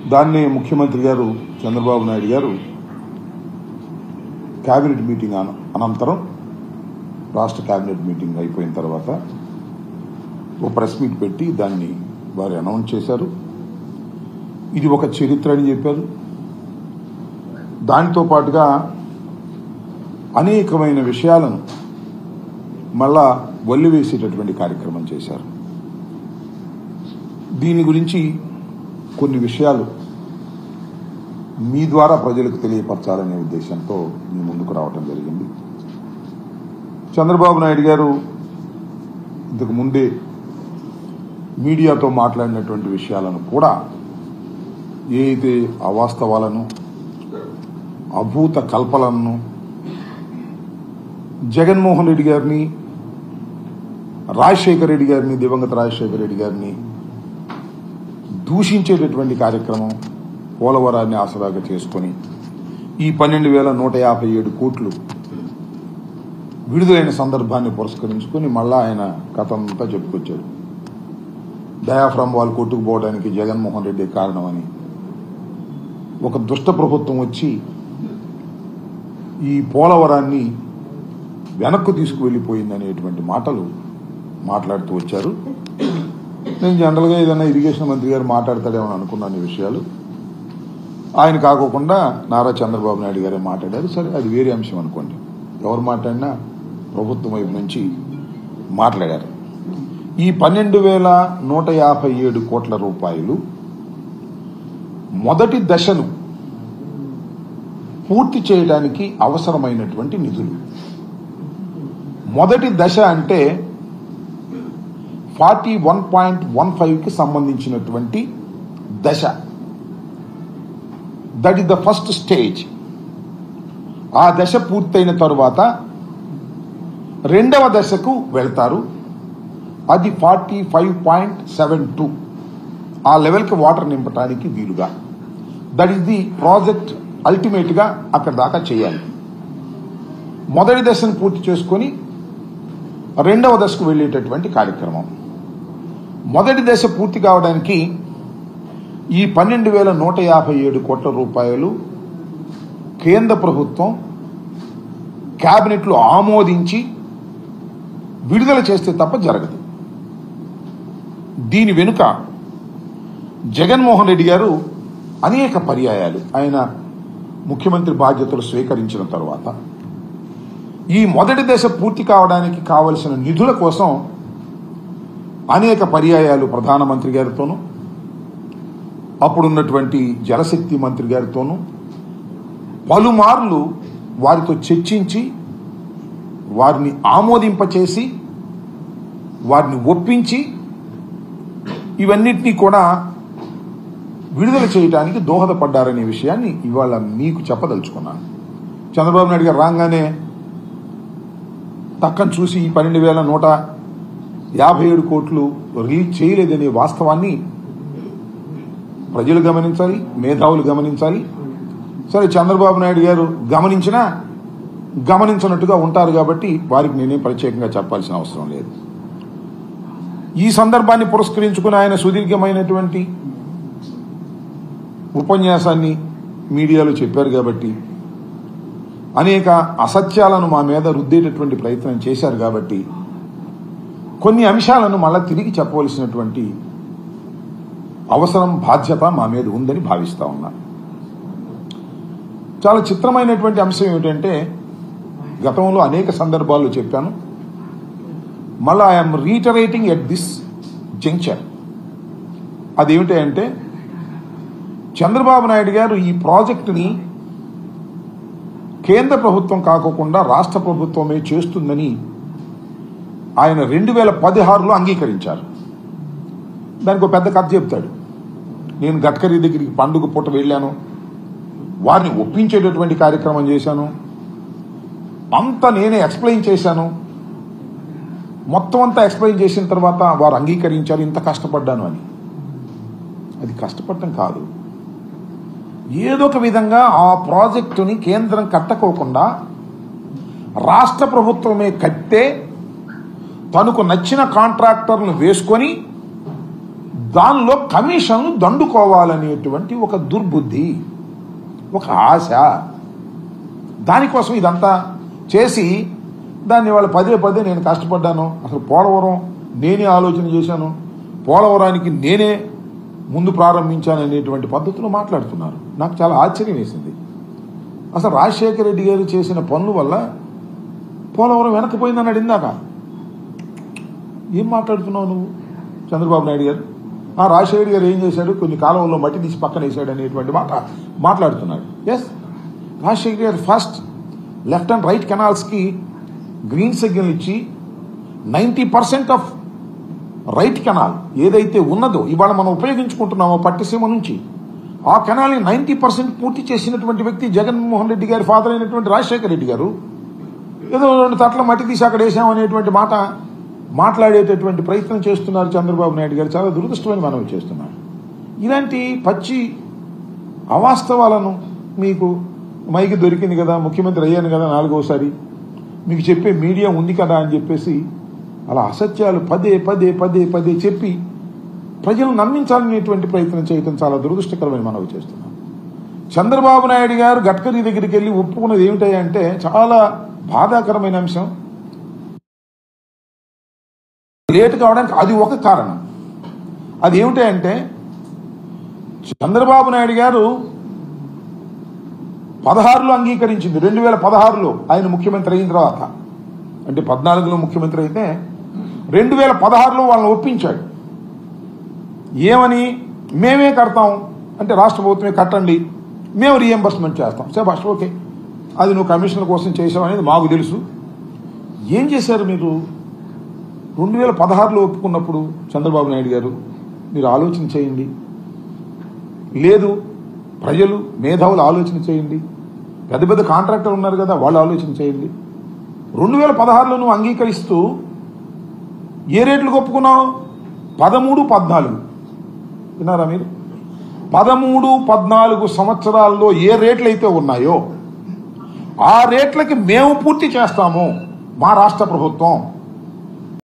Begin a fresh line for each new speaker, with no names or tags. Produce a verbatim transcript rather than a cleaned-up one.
దాన్ని ముఖ్యమంత్రి గారు చంద్రబాబు నాయుడు గారు క్యాబినెట్ మీటింగ్ అనంతరం రాష్ట్ర క్యాబినెట్ మీటింగ్ అయిపోయిన తర్వాత ఒక ప్రెస్ మీట్ పెట్టి దాన్ని వారు అనౌన్స్ చేశారు. ఇది ఒక చరిత్ర అని చెప్పారు. దానితో పాటుగా అనేకమైన విషయాలను మళ్ళా వల్లివేసేటటువంటి కార్యక్రమం చేశారు. దీని గురించి కొన్ని విషయాలు మీ ద్వారా ప్రజలకు తెలియపరచాలనే ఉద్దేశంతో మీ ముందుకు రావడం జరిగింది. చంద్రబాబు నాయుడు గారు ఇంతకు ముందే మీడియాతో మాట్లాడినటువంటి విషయాలను కూడా ఏ అయితే అవాస్తవాలను అభూత కల్పనలను జగన్మోహన్ రెడ్డి గారిని రాజశేఖర రెడ్డి గారిని దివంగత రాజశేఖర రెడ్డి గారిని దూషించేటటువంటి కార్యక్రమం పోలవరాన్ని ఆసరాగా చేసుకొని ఈ పన్నెండు వేల నూట యాభై ఏడు కోట్లు విడుదలైన సందర్భాన్ని పురస్కరించుకొని మళ్ళా ఆయన కథ అంతా చెప్పుకొచ్చాడు. డయాఫ్రామ్ వాళ్ళు కొట్టుకుపోవడానికి జగన్మోహన్ రెడ్డి కారణమని, ఒక దుష్ట ప్రభుత్వం వచ్చి ఈ పోలవరాన్ని వెనక్కు తీసుకువెళ్ళిపోయిందనేటువంటి మాటలు మాట్లాడుతూ వచ్చారు. నేను జనరల్గా ఏదైనా ఇరిగేషన్ మంత్రి గారు మాట్లాడతాడేమని అనుకున్నాను ఈ విషయాలు. ఆయన కాకోకుండా నారా చంద్రబాబు నాయుడు గారే మాట్లాడారు. సరే, అది వేరే అంశం అనుకోండి. ఎవరు మాట్లాడినా ప్రభుత్వం వైపు నుంచి మాట్లాడారు. ఈ పన్నెండు వేల నూట యాభై ఏడు కోట్ల రూపాయలు మొదటి దశను పూర్తి చేయడానికి అవసరమైనటువంటి నిధులు. మొదటి దశ అంటే forty one point one five కి సంబంధించినటువంటి దశ. That is the first stage. ఆ దశ పూర్తయిన తరువాత రెండవ దశకు వెళ్తారు. అది forty five point seven two ఆ లెవెల్కి వాటర్ నింపడానికి వీలుగా. That is the project. Ultimate గా అక్కడ దాకా చేయాలి. మొదటి దశను పూర్తి చేసుకొని రెండవ దశకు వెళ్ళేటటువంటి కార్యక్రమం. మొదటి దశ పూర్తి కావడానికి ఈ పన్నెండు వేల నూట యాభై ఏడు కోట్ల రూపాయలు కేంద్ర ప్రభుత్వం క్యాబినెట్లో ఆమోదించి విడుదల చేస్తే తప్ప జరగదు. దీని వెనుక జగన్మోహన్ రెడ్డి గారు అనేక పర్యాయాలు ఆయన ముఖ్యమంత్రి బాధ్యతలు స్వీకరించిన తర్వాత ఈ మొదటి దశ పూర్తి కావడానికి కావలసిన నిధుల కోసం అనేక పర్యాయాలు ప్రధానమంత్రి గారితోనూ అప్పుడున్నటువంటి జలశక్తి మంత్రి గారితోనూ పలుమార్లు వారితో చర్చించి వారిని ఆమోదింపచేసి వారిని ఒప్పించి ఇవన్నిటినీ కూడా విడుదల చేయడానికి దోహదపడ్డారనే విషయాన్ని ఇవాళ మీకు చెప్పదలుచుకున్నాను. చంద్రబాబు నాయుడు గారు రాగానే తక్కని చూసి ఈ పన్నెండు వేల నూట యాభై ఏడు కోట్లు రిలీజ్ చేయలేదనే వాస్తవాన్ని ప్రజలు గమనించాలి, మేధావులు గమనించాలి. సరే, చంద్రబాబు నాయుడు గారు గమనించినా గమనించినట్టుగా ఉంటారు కాబట్టి వారికి నేనే ప్రత్యేకంగా చెప్పాల్సిన అవసరం లేదు. ఈ సందర్భాన్ని పురస్కరించుకుని ఆయన సుదీర్ఘమైనటువంటి ఉపన్యాసాన్ని మీడియాలో చెప్పారు కాబట్టి, అనేక అసత్యాలను మా మీద రుద్దేటటువంటి ప్రయత్నం చేశారు కాబట్టి కొన్ని అంశాలను మళ్ళా తిరిగి చెప్పవలసినటువంటి అవసరం, బాధ్యత మా మీద ఉందని భావిస్తా ఉన్నా. చాలా చిత్రమైనటువంటి అంశం ఏమిటంటే, గతంలో అనేక సందర్భాల్లో చెప్పాను, మళ్ళా I'm reiterating at this juncture. అదేమిటంటే, చంద్రబాబు నాయుడు గారు ఈ ప్రాజెక్టుని కేంద్ర ప్రభుత్వం కాకోకుండా రాష్ట్ర ప్రభుత్వమే చేస్తుందని ఆయన రెండు వేల పదహారులో అంగీకరించారు. దానికి ఒక పెద్ద కథ చెప్తాడు. నేను గడ్కరీ దగ్గరికి పండుగ పూట వెళ్ళాను, వారిని ఒప్పించేటటువంటి కార్యక్రమం చేశాను, అంతా నేనే ఎక్స్ప్లెయిన్ చేశాను, మొత్తం అంతా ఎక్స్ప్లెయిన్ చేసిన తర్వాత వారు అంగీకరించారు, ఇంత కష్టపడ్డాను అని. అది కష్టపడటం కాదు. ఏదో ఒక విధంగా ఆ ప్రాజెక్టుని కేంద్రం కట్టకోకుండా రాష్ట్ర ప్రభుత్వమే కట్టే తనకు నచ్చిన కాంట్రాక్టర్లను వేసుకొని దానిలో కమిషన్ దండుకోవాలనేటువంటి ఒక దుర్బుద్ధి, ఒక ఆశ, దానికోసం ఇదంతా చేసి దాన్ని వాళ్ళు పదే పదే నేను కష్టపడ్డాను, అసలు పోలవరం నేనే ఆలోచన చేశాను, పోలవరానికి నేనే ముందు ప్రారంభించాను అనేటువంటి పద్ధతిలో మాట్లాడుతున్నారు. నాకు చాలా ఆశ్చర్యం వేసింది. అసలు రాజశేఖర రెడ్డి గారు చేసిన పనుల వల్ల పోలవరం వెనకపోయిందన్నాడు ఇందాక. ఏం మాట్లాడుతున్నావు నువ్వు చంద్రబాబు నాయుడు గారు? ఆ రాజశేఖర్ గారు ఏం చేశాడు, కొన్ని కాలంలో మట్టి తీసి పక్కన వేసాడు అనేటువంటి మాట మాట్లాడుతున్నాడు. ఎస్, రాజశేఖర్ గారు ఫస్ట్ లెఫ్ట్ అండ్ రైట్ కెనాల్స్కి గ్రీన్ సిగ్నల్ ఇచ్చి ninety percent of right canal ఏదైతే ఉన్నదో ఇవాళ మనం ఉపయోగించుకుంటున్నామో పట్టిసీమ నుంచి, ఆ కెనాల్ని నైంటీ పర్సెంట్ పూర్తి చేసినటువంటి వ్యక్తి జగన్మోహన్ రెడ్డి గారి ఫాదర్ అయినటువంటి రాజశేఖర రెడ్డి గారు. ఏదో రెండు తట్ల మట్టి తీసి అక్కడ వేసామనేటువంటి మాట మాట్లాడేటటువంటి ప్రయత్నం చేస్తున్నారు చంద్రబాబు నాయుడు గారు. చాలా దురదృష్టమని మనం చేస్తున్నారు. ఇలాంటి పచ్చి అవాస్తవాలను మీకు మైకి దొరికింది కదా, ముఖ్యమంత్రి అయ్యాను కదా నాలుగోసారి, మీకు చెప్పే మీడియా ఉంది కదా అని చెప్పేసి అలా అసత్యాలు పదే పదే పదే పదే చెప్పి ప్రజలు నమ్మించాలనేటువంటి ప్రయత్నం చేయడం చాలా దురదృష్టకరమైన మనవి చేస్తున్నాం. చంద్రబాబు నాయుడు గారు గడ్కరీ దగ్గరికి వెళ్ళి ఒప్పుకున్నది ఏమిటంటే చాలా బాధాకరమైన అంశం. లేట్ కావడానికి అది ఒక కారణం. అది ఏమిటంటే చంద్రబాబు నాయుడు గారు పదహారులో అంగీకరించింది, రెండు వేల పదహారులో ఆయన ముఖ్యమంత్రి అయిన తర్వాత, అంటే పద్నాలుగులో ముఖ్యమంత్రి అయితే రెండు వేల పదహారులో వాళ్ళని ఒప్పించాడు. ఏమని? మేమే కడతాం అంటే రాష్ట్ర ప్రభుత్వమే కట్టండి, మేము రీఎంబర్స్మెంట్ చేస్తాం. సరే ఫస్ట్ ఓకే, అది నువ్వు కమిషనర్ కోసం చేసావు అనేది మాకు తెలుసు. ఏం చేశారు మీరు? రెండు వేల పదహారులో ఒప్పుకున్నప్పుడు చంద్రబాబు నాయుడు గారు మీరు ఆలోచన చేయండి, లేదు ప్రజలు మేధావులు ఆలోచన చేయండి, పెద్ద పెద్ద కాంట్రాక్టర్లు ఉన్నారు కదా వాళ్ళు ఆలోచన చేయండి. రెండు వేల పదహారులో నువ్వు అంగీకరిస్తూ ఏ రేట్లకు ఒప్పుకున్నావు? పదమూడు పద్నాలుగు విన్నారా మీరు? పదమూడు పద్నాలుగు సంవత్సరాల్లో ఏ రేట్లు అయితే ఉన్నాయో ఆ రేట్లకి మేము పూర్తి చేస్తాము మా రాష్ట్ర ప్రభుత్వం